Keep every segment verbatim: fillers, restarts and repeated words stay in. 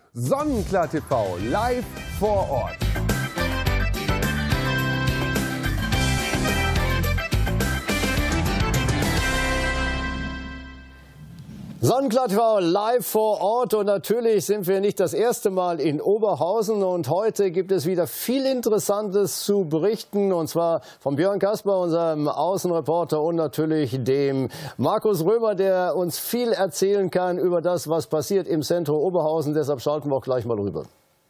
Sonnenklar T V live vor Ort. Sonnenklar T V live vor Ort und natürlich sind wir nicht das erste Mal in Oberhausen und heute gibt es wieder viel Interessantes zu berichten und zwar von Björn Kasper, unserem Außenreporter und natürlich dem Markus Römer, der uns viel erzählen kann über das, was passiert im Zentrum Oberhausen. Deshalb schalten wir auch gleich mal rüber.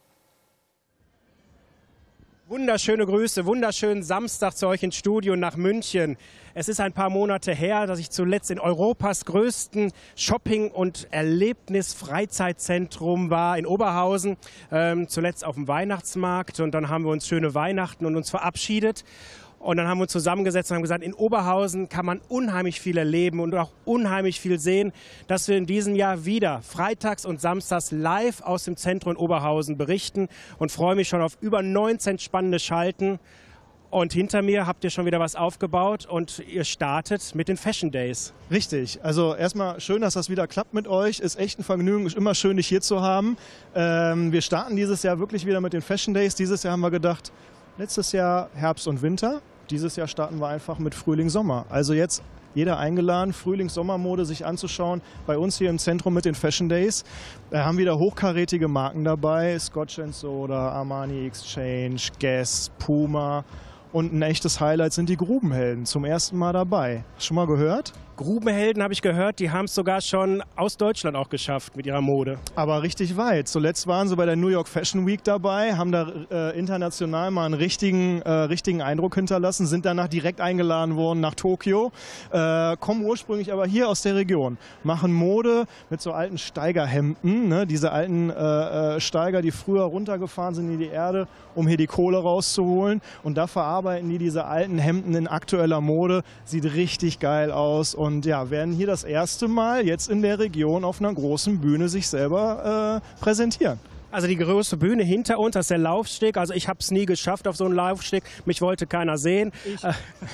Wunderschöne Grüße, wunderschönen Samstag zu euch ins Studio nach München. Es ist ein paar Monate her, dass ich zuletzt in Europas größten Shopping- und Erlebnis-Freizeitzentrum war, in Oberhausen. Ähm, zuletzt auf dem Weihnachtsmarkt und dann haben wir uns schöne Weihnachten und uns verabschiedet. Und dann haben wir uns zusammengesetzt und haben gesagt, in Oberhausen kann man unheimlich viel erleben und auch unheimlich viel sehen, dass wir in diesem Jahr wieder freitags und samstags live aus dem Zentrum in Oberhausen berichten und freue mich schon auf über neunzehn spannende Schalten. Und hinter mir habt ihr schon wieder was aufgebaut und ihr startet mit den Fashion Days. Richtig. Also erstmal schön, dass das wieder klappt mit euch. Ist echt ein Vergnügen, ist immer schön, dich hier zu haben. Ähm, wir starten dieses Jahr wirklich wieder mit den Fashion Days. Dieses Jahr haben wir gedacht, letztes Jahr Herbst und Winter. Dieses Jahr starten wir einfach mit Frühling, Sommer. Also jetzt jeder eingeladen, Frühlings-Sommermode sich anzuschauen. Bei uns hier im Zentrum mit den Fashion Days. Wir haben wieder hochkarätige Marken dabei. Scotch and Soda, Armani Exchange, Guess, Puma. Und ein echtes Highlight sind die Grubenhelden. Zum ersten Mal dabei. Schon mal gehört? Grubenhelden habe ich gehört, die haben es sogar schon aus Deutschland auch geschafft mit ihrer Mode. Aber richtig weit. Zuletzt waren sie bei der New York Fashion Week dabei, haben da äh, international mal einen richtigen, äh, richtigen Eindruck hinterlassen, sind danach direkt eingeladen worden nach Tokio, äh, kommen ursprünglich aber hier aus der Region, machen Mode mit so alten Steigerhemden, ne? Diese alten äh, Steiger, die früher runtergefahren sind in die Erde, um hier die Kohle rauszuholen. Und da verarbeiten die diese alten Hemden in aktueller Mode. Sieht richtig geil aus. Und ja, werden hier das erste Mal jetzt in der Region auf einer großen Bühne sich selber äh, präsentieren. Also die große Bühne hinter uns, das ist der Laufsteg. Also ich habe es nie geschafft auf so einen Laufsteg. Mich wollte keiner sehen. Ich.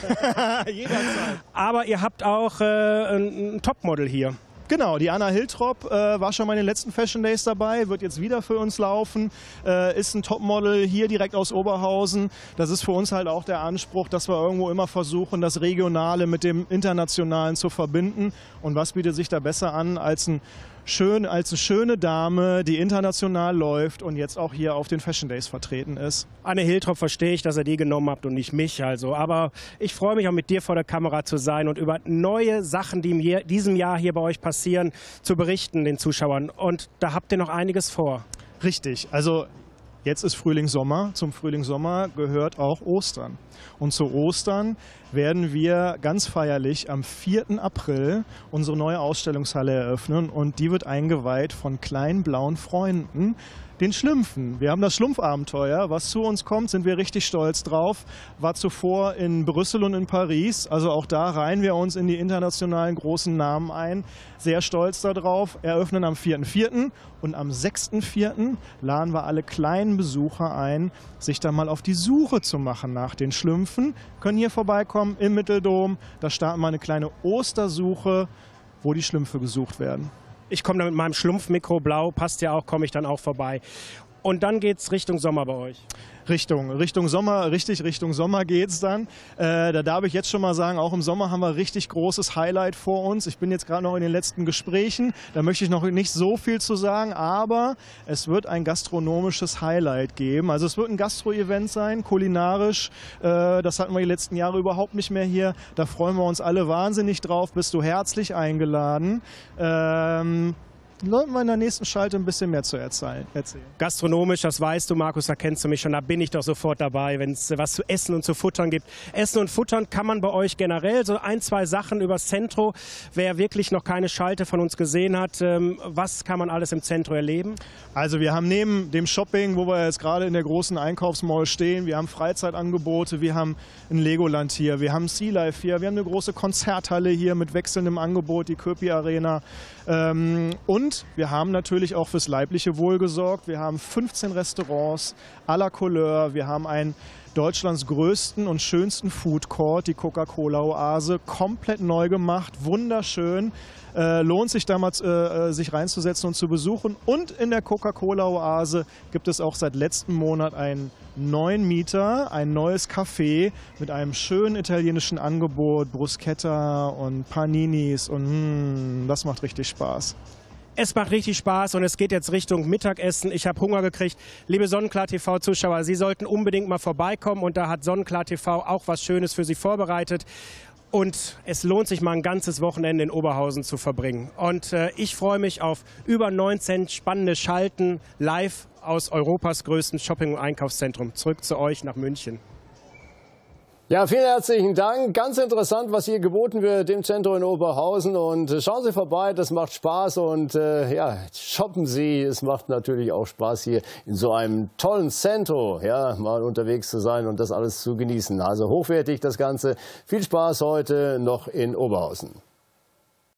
Jederzeit. Aber ihr habt auch äh, ein, ein Topmodel hier. Genau, die Anna Hiltrop äh, war schon mal in den letzten Fashion Days dabei, wird jetzt wieder für uns laufen, äh, ist ein Topmodel hier direkt aus Oberhausen. Das ist für uns halt auch der Anspruch, dass wir irgendwo immer versuchen, das Regionale mit dem Internationalen zu verbinden. Und was bietet sich da besser an als ein Schön, als eine schöne Dame, die international läuft und jetzt auch hier auf den Fashion Days vertreten ist. Anne Hiltrop verstehe ich, dass ihr die genommen habt und nicht mich. Also. Aber ich freue mich auch mit dir vor der Kamera zu sein und über neue Sachen, die in diesem Jahr hier bei euch passieren, zu berichten den Zuschauern. Und da habt ihr noch einiges vor. Richtig. Also jetzt ist Frühling, Sommer. Zum Frühling, Sommer gehört auch Ostern. Und zu Ostern werden wir ganz feierlich am vierten April unsere neue Ausstellungshalle eröffnen. Und die wird eingeweiht von kleinen blauen Freunden, den Schlümpfen. Wir haben das Schlumpfabenteuer. Was zu uns kommt, sind wir richtig stolz drauf. War zuvor in Brüssel und in Paris. Also auch da reihen wir uns in die internationalen großen Namen ein. Sehr stolz darauf. Eröffnen am vierten vierten und am sechsten vierten laden wir alle kleinen Besucher ein, sich da mal auf die Suche zu machen nach den Schlümpfen. Können hier vorbeikommen im Mitteldom. Da starten wir eine kleine Ostersuche, wo die Schlümpfe gesucht werden. Ich komme da mit meinem Schlumpfmikro blau, passt ja auch, komme ich dann auch vorbei. Und dann geht es Richtung Sommer bei euch. Richtung, Richtung Sommer, richtig Richtung Sommer geht's dann. Äh, da darf ich jetzt schon mal sagen, auch im Sommer haben wir richtig großes Highlight vor uns. Ich bin jetzt gerade noch in den letzten Gesprächen, da möchte ich noch nicht so viel zu sagen, aber es wird ein gastronomisches Highlight geben. Also es wird ein Gastro-Event sein, kulinarisch. Äh, das hatten wir die letzten Jahre überhaupt nicht mehr hier. Da freuen wir uns alle wahnsinnig drauf. Bist du herzlich eingeladen. Ähm, Leuten wir in der nächsten Schalte ein bisschen mehr zu erzählen. Gastronomisch, das weißt du, Markus, da kennst du mich schon, da bin ich doch sofort dabei, wenn es was zu essen und zu futtern gibt. Essen und futtern kann man bei euch generell, so ein, zwei Sachen übers Zentrum. Wer wirklich noch keine Schalte von uns gesehen hat, ähm, was kann man alles im Zentrum erleben? Also wir haben neben dem Shopping, wo wir jetzt gerade in der großen Einkaufsmall stehen, wir haben Freizeitangebote, wir haben ein Legoland hier, wir haben Sea Life hier, wir haben eine große Konzerthalle hier mit wechselndem Angebot, die Köpi Arena. Ähm, und Und wir haben natürlich auch fürs leibliche Wohl gesorgt. Wir haben fünfzehn Restaurants à la Couleur. Wir haben einen Deutschlands größten und schönsten Food Court, die Coca-Cola-Oase, komplett neu gemacht, wunderschön. Äh, lohnt sich damals, äh, sich reinzusetzen und zu besuchen. Und in der Coca-Cola-Oase gibt es auch seit letztem Monat einen neuen Mieter, ein neues Café mit einem schönen italienischen Angebot, Bruschetta und Paninis und mm, das macht richtig Spaß. Es macht richtig Spaß und es geht jetzt Richtung Mittagessen. Ich habe Hunger gekriegt. Liebe Sonnenklar T V-Zuschauer, Sie sollten unbedingt mal vorbeikommen und da hat Sonnenklar T V auch was Schönes für Sie vorbereitet. Und es lohnt sich mal ein ganzes Wochenende in Oberhausen zu verbringen. Und äh, ich freue mich auf über neunzehn spannende Schalten live aus Europas größtem Shopping- und Einkaufszentrum. Zurück zu euch nach München. Ja, vielen herzlichen Dank. Ganz interessant, was hier geboten wird im Zentrum in Oberhausen. Und schauen Sie vorbei, das macht Spaß. Und äh, ja, shoppen Sie. Es macht natürlich auch Spaß, hier in so einem tollen Zentrum ja, mal unterwegs zu sein und das alles zu genießen. Also hochwertig das Ganze. Viel Spaß heute noch in Oberhausen.